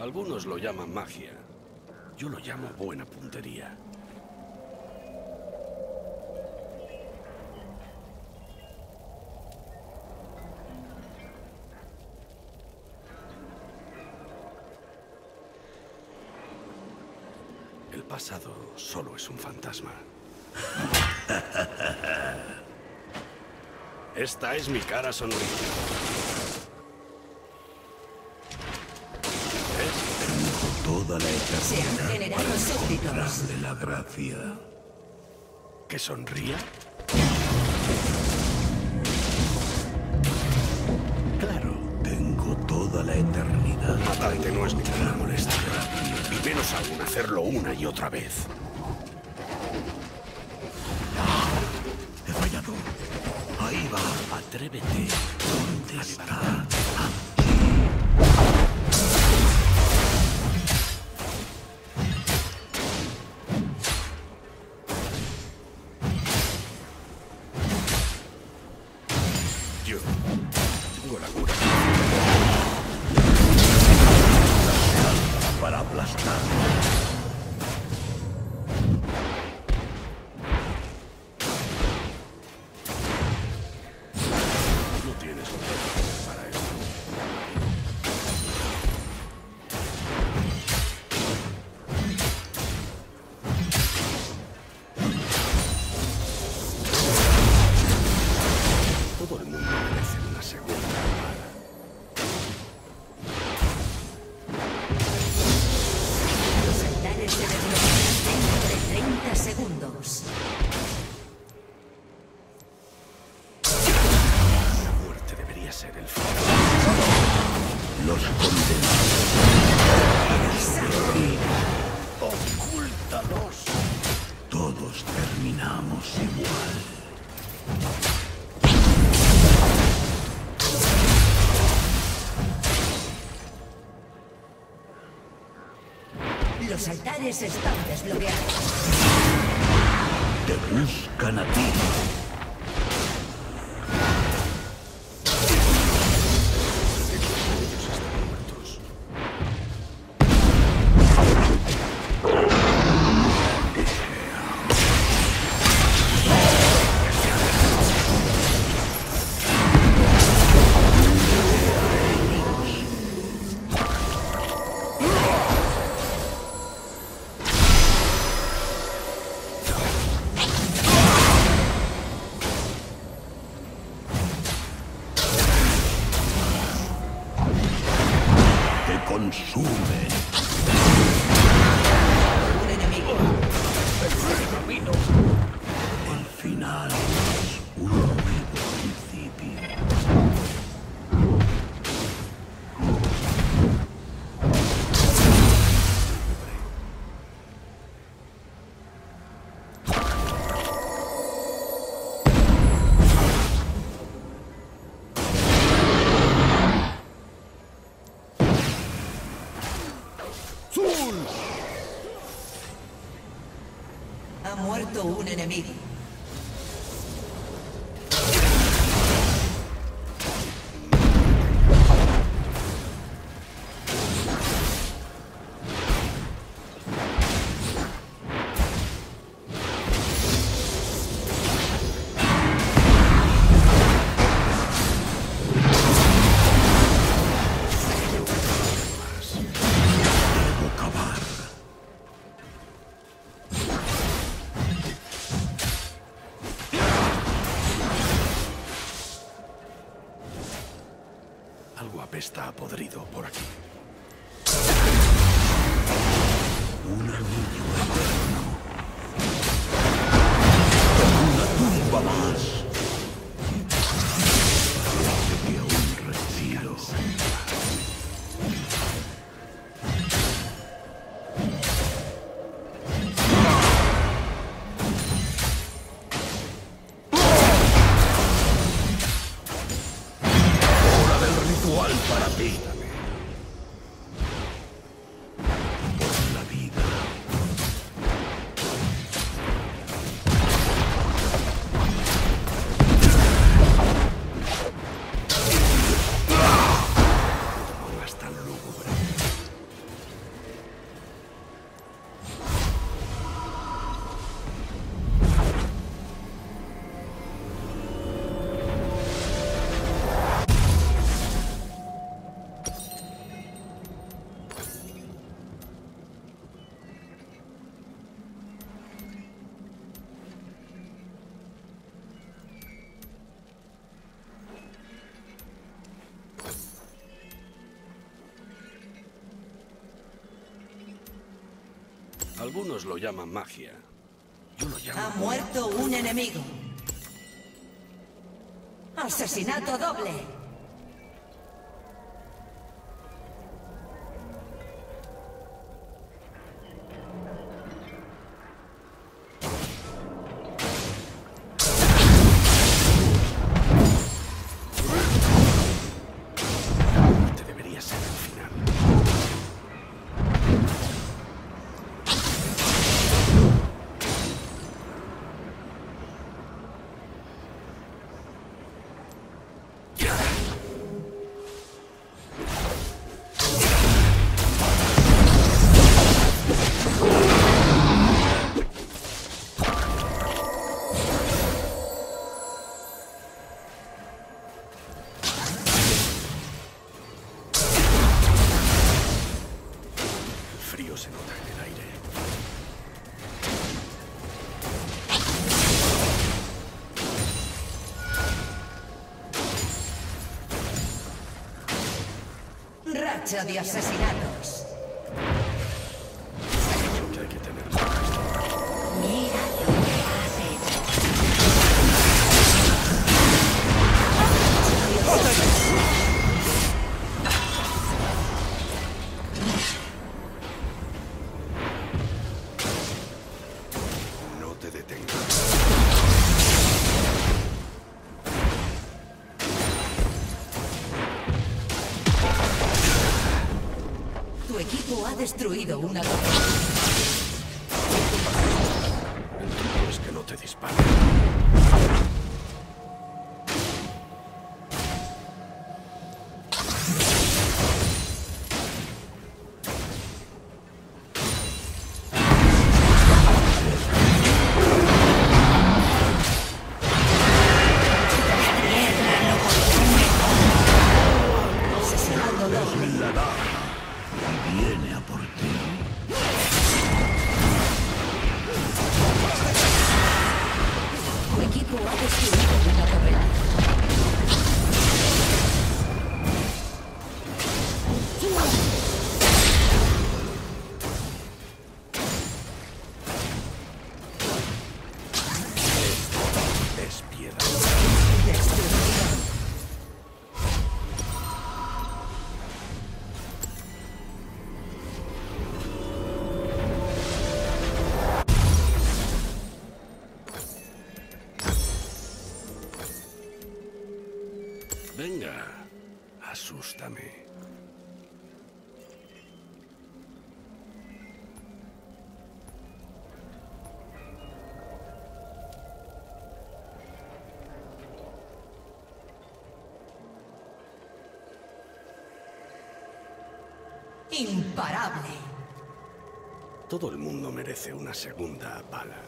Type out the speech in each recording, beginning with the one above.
Algunos lo llaman magia. Yo lo llamo buena puntería. El pasado solo es un fantasma. Esta es mi cara sonriente. Toda la Se han eternidad generado para súbditos. encontrarle la gracia. ¿Que sonría? Claro, tengo toda la eternidad. Matarte no es ninguna molestia. Y menos aún hacerlo una y otra vez. He fallado. Ahí va. Atrévete. ¿Dónde está? Yo tengo la cura. Para aplastar. No tienes poder para esto. Todo el mundo merece una segunda armada. Los altares se desbloquean dentro de 30 segundos. La muerte debería ser el fin. Los condenados. ¡Ocúltalos! Todos terminamos igual. Los altares están desbloqueados. Te buscan a ti. Ellos están muertos. Te consumen. Un enemigo. El final es un nuevo principio. Ha muerto un enemigo. Debo cavar. Algo apesta a podrido por aquí. Un anillo eterno. Una tumba más. Parece que aún respiro. Hora del ritual para ti. Por la vida. No pongas tan lúgubre. Algunos lo llaman magia. Yo lo llamo... Ha muerto un enemigo. Asesinato doble. Este debería ser el final. El frío se nota en el aire. Racha de asesinatos. Creo que hay que tener más. Mira lo que has hecho. No te detengas. Tu equipo ha destruido una torre. El truco es que no te disparen. Asesinato doble. La daga viene a por ti. Tu equipo ha destruido una torre. Es piedra. Destrucción. Venga, asústame. Imparable. Todo el mundo merece una segunda bala.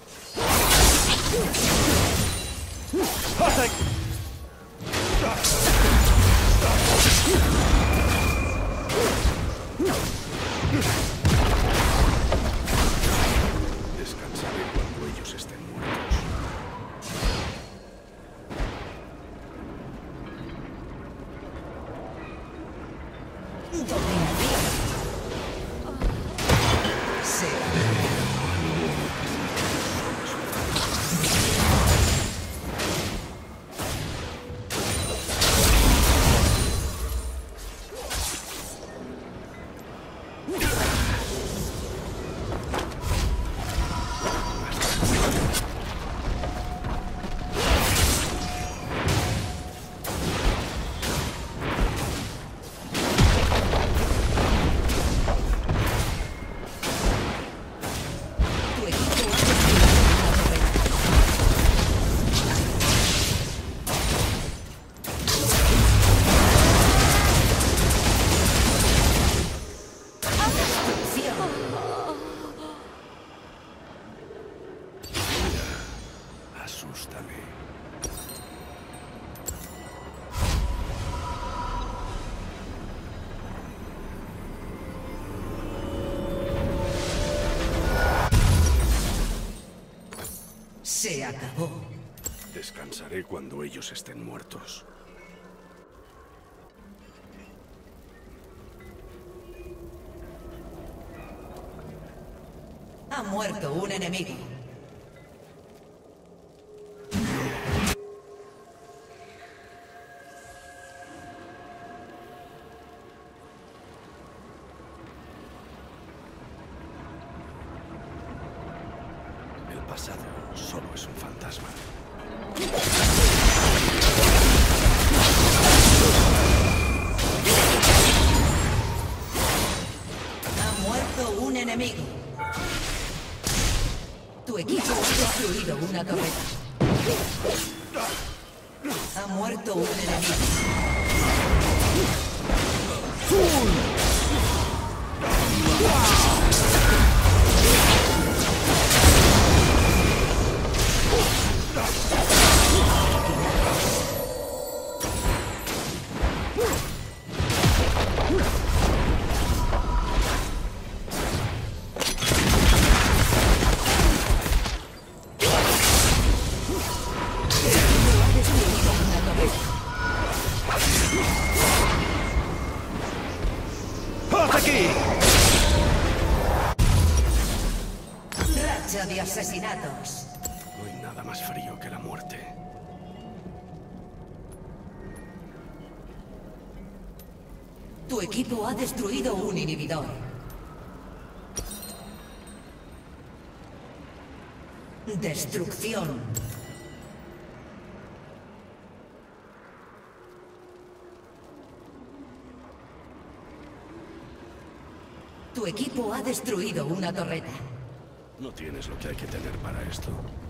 Descansaré cuando ellos estén muertos. Dominación. Sí. Tu equipo ha destruido una torre. Destrucción. Asústame. Se acabó. Descansaré cuando ellos estén muertos. Ha muerto un enemigo. El pasado solo es un fantasma. Ha muerto un enemigo. Tu equipo ha destruido una torreta. Ha muerto un enemigo. ¡Haz aquí! Racha de asesinatos. No hay nada más frío que la muerte. Tu equipo ha destruido un inhibidor. Destrucción. Tu equipo ha destruido una torreta. No tienes lo que hay que tener para esto.